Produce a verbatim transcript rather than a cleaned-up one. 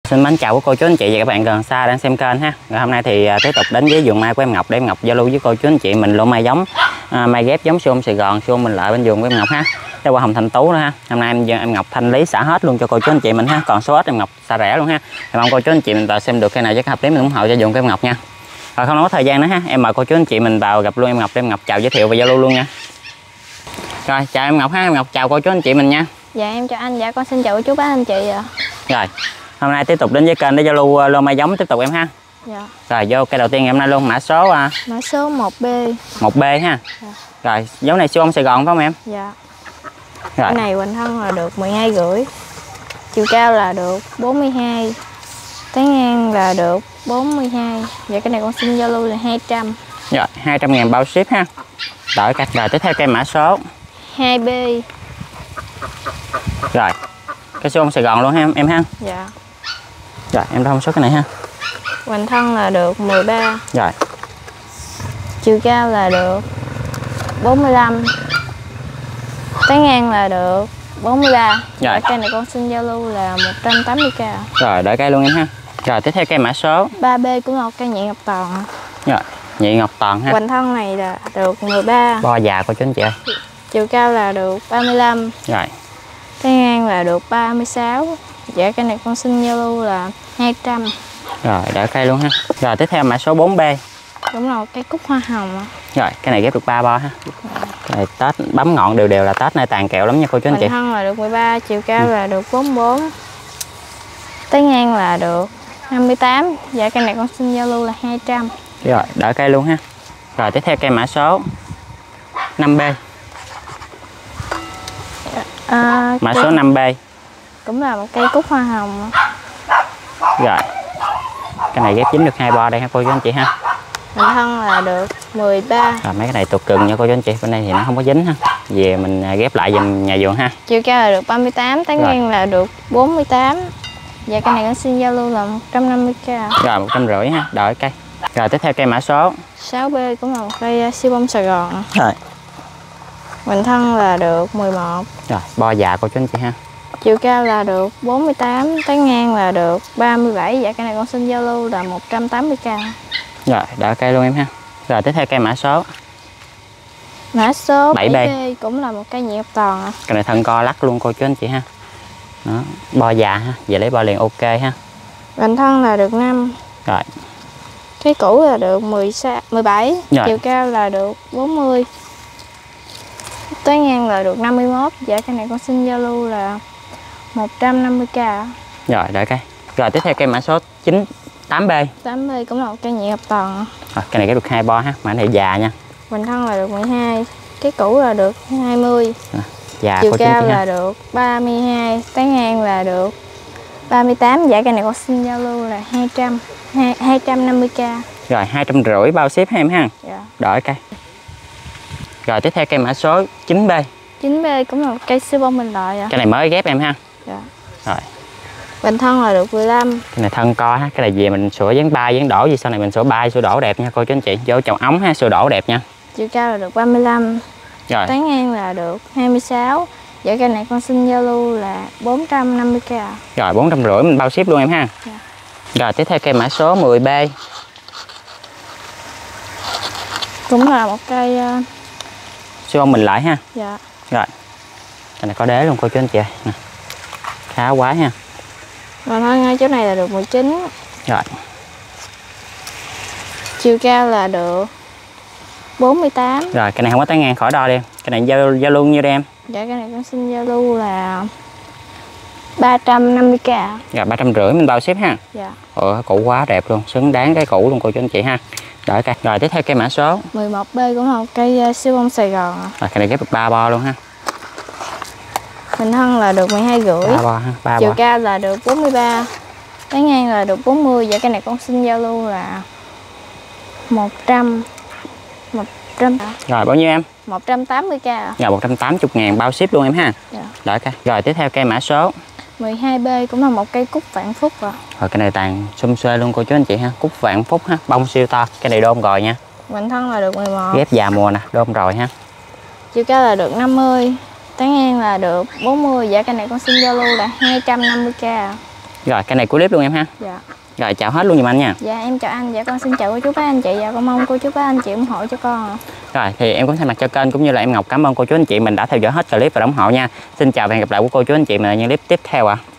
Xin mến chào cô chú anh chị và các bạn gần xa đang xem kênh ha. Rồi hôm nay thì tiếp tục đến với vườn mai của em Ngọc để em Ngọc giao lưu với cô chú anh chị mình lô mai giống à, mai ghép giống Xuân Sài Gòn, Xuân mình lại bên vườn của em Ngọc ha. Đây qua Hồng Thành Tú nữa ha. Hôm nay em em Ngọc thanh lý xả hết luôn cho cô chú anh chị mình ha. Còn số ít em Ngọc xả rẻ luôn ha. Thì mong cô chú anh chị mình vào xem được cái nào với hợp lý mình ủng hộ cho vườn của em Ngọc nha. Rồi không nói thời gian nữa ha. Em mời cô chú anh chị mình vào gặp luôn em Ngọc để em Ngọc chào giới thiệu và giao lưu luôn nha. Rồi chào em Ngọc ha. Em Ngọc chào cô chú anh chị mình nha. Dạ em chào anh, dạ con xin chào cô chú bác anh chị ạ. Rồi hôm nay tiếp tục đến với kênh để giao lưu lô mai giống tiếp tục em ha. Dạ. Rồi vô cây đầu tiên ngày hôm nay luôn, mã số à, mã số một B. một B ha. Dạ. Rồi giống này siêu ông Sài Gòn phải không em? Dạ. Rồi. Cái này hoành thân là được mười hai rưỡi, chiều cao là được bốn mươi hai, tán ngang là được bốn mươi hai. Vậy cái này con xin giao lưu là hai trăm. Rồi hai trăm ngàn bao ship ha. Đợi cách rồi tiếp theo cây mã số hai B. Rồi cái siêu ông Sài Gòn luôn ha em, em ha. Dạ. Rồi em thông số cái này ha. Hoành thân là được mười ba. Rồi Chiều cao là được bốn mươi lăm, tán ngang là được bốn mươi ba. Rồi cây này con xin giao lưu là một trăm tám mươi k. Rồi đợi cây luôn em ha. Rồi tiếp theo cây mã số ba B cũng là một cây nhị ngọc toàn. Rồi nhị ngọc toàn ha. Hoành thân này là được mười ba. Bo già cô chú anh chị ơi. Chiều cao là được ba mươi lăm. Rồi tán ngang là được ba mươi sáu. Dạ cái này con xin giao lưu là hai trăm. Rồi đợi cây luôn ha. Rồi tiếp theo mã số bốn B. Đúng rồi, cây cúc hoa hồng. Rồi cái này ghép được ba bo ha. Cái này Tết bấm ngọn đều đều là Tết này tàn kẹo lắm nha cô chú anh chị. Hoành thân là được mười ba, chiều cao ừ. là được bốn mươi bốn, tán ngang là được năm mươi tám. Dạ cây này con xin giao lưu là hai trăm. Rồi đợi cây luôn ha. Rồi tiếp theo cây mã số năm B. À, Mã cây... số năm B cũng là một cây cúc hoa hồng. Rồi cái này ghép dính được hai bo đây ha cô chú anh chị ha. Hoành thân là được mười ba. Rồi mấy cái này tuột cừng nha cô chú anh chị, bên đây thì nó không có dính ha. Về mình ghép lại dùm nhà vườn ha. Chiều cao là được ba mươi tám, tán ngang là được bốn mươi tám. Dạ cây này con xin giao lưu là một trăm năm mươi k. Rồi một trăm rưỡi ha, đợi cây. Rồi tiếp theo cây mã số sáu B cũng là một cây siêu bông Sài Gòn. Rồi Hoành thân là được mười một. Rồi bo già cô chú anh chị ha. Chiều cao là được bốn mươi tám, tán ngang là được ba mươi bảy. Dạ cây này con xin giao lưu là một trăm tám mươi k. Rồi đợi cây luôn em ha. Rồi tiếp theo cây mã số Mã số bảy B, bảy B cũng là một cây nhị ngọc toàn. Cái này thân co lắc luôn cô chú anh chị ha. Đó, bo già ha, về lấy bo liền ok ha. Hoành thân là được năm. Rồi Cái cũ là được mười sáu, mười bảy. Rồi. Chiều cao là được bốn mươi, tán ngang là được năm mươi mốt. Dạ cây này con xin giao lưu là một trăm năm mươi k. Rồi đợi cây. Rồi tiếp theo cây mã số chín tám B. tám B cũng là một cây nhị ngọc toàn. Rồi cái này ghép được hai bo ha, mà này già nha. Hoành thân là được mười hai, cái cũ là được hai mươi. Rồi, già Chiều cô chú cao anh chị là ha. được ba mươi hai, tán ngang là được ba mươi tám. Dạ cây này con xin giao lưu là hai trăm, hai trăm năm mươi k. Rồi hai trăm rưỡi bao ship ha em ha. Dạ. Đợi cây. Rồi tiếp theo cây mã số chín B. chín B cũng là một cây siêu bông bình lợi ạ. Cái này mới ghép em ha. Dạ. Rồi Hoành thân là được mười lăm. cái này thân co ha, cái này về mình sửa dán bay dán đổ gì sau này mình sửa bay sửa đổ đẹp nha cô chú anh chị. Vô chậu ống ha, sửa đổ đẹp nha. Chiều cao là được ba mươi lăm. Rồi Tán ngang là được hai mươi sáu. Dạ cây này con xin giao lưu là bốn trăm năm mươi k. Rồi bốn trăm rưỡi mình bao ship luôn em ha. Dạ. Rồi tiếp theo cây mã số mười B. Cũng là một cây uh... Siêu ông mình lại ha. Dạ. Rồi cái này có đế luôn cô chú anh chị ơi. Nè. Khá quá ha. Và thôi ngay chỗ này là được mười chín. Rồi Chiều cao là được bốn mươi tám. Rồi cái này không có tán ngang khỏi đo đi em. Cái này giao giao luôn như đây em. Dạ cái này con xin giao lưu là ba trăm năm mươi k. Rồi ba trăm rưỡi mình bao ship ha. Dạ. Ủa cũ quá đẹp luôn, xứng đáng cái cũ luôn cô chú anh chị ha. Đợi cây. Rồi tiếp theo cây mã số mười một B cũng là một cây siêu bông Sài Gòn. Rồi cái này ghép được ba bo luôn ha. Hoành thân là được mười hai rưỡi. ba bo ha, ba Chiều bo. cao là được bốn mươi ba, tán ngang là được bốn mươi. Dạ cái này con xin giao lưu là một trăm, một trăm. Rồi bao nhiêu em? một trăm tám mươi k. Rồi một trăm tám mươi ngàn bao ship luôn em ha. Dạ. Đợi cây. Rồi tiếp theo cây mã số mười hai B cũng là một cây cúc vạn phúc rồi. Rồi cái này tàn xum xuê luôn cô chú anh chị ha. Cúc vạn phúc ha, bông siêu to. Cái này đôn rồi nha. Hoành thân là được mười một. Ghép già mùa nè, đôn rồi ha. Chiều cao là được năm mươi, tán ngang là được bốn mươi. Dạ cây này con xin giao lưu là hai trăm năm mươi k. Rồi cái này cuối clip luôn em ha. Dạ. Rồi chào hết luôn giùm anh nha. Dạ em chào anh, dạ con xin chào cô chú bác anh chị, dạ con mong cô chú bác anh chị ủng hộ cho con ạ. Rồi thì em cũng thay mặt cho kênh cũng như là em Ngọc cảm ơn cô chú anh chị mình đã theo dõi hết clip và ủng hộ nha. Xin chào và hẹn gặp lại của cô chú anh chị mình ở những clip tiếp theo ạ. À.